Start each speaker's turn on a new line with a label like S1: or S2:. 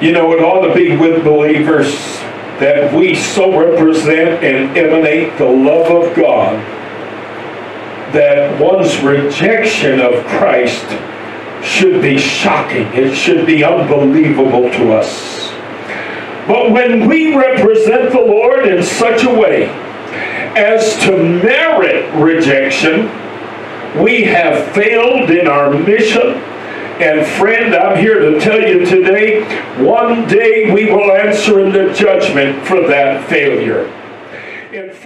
S1: You know, it ought to be with believers that we so represent and emanate the love of God that one's rejection of Christ should be shocking. It should be unbelievable to us. But when we represent the Lord in such a way as to merit rejection, we have failed in our mission. And friend, I'm here to tell you today, one day we will answer in the judgment for that failure.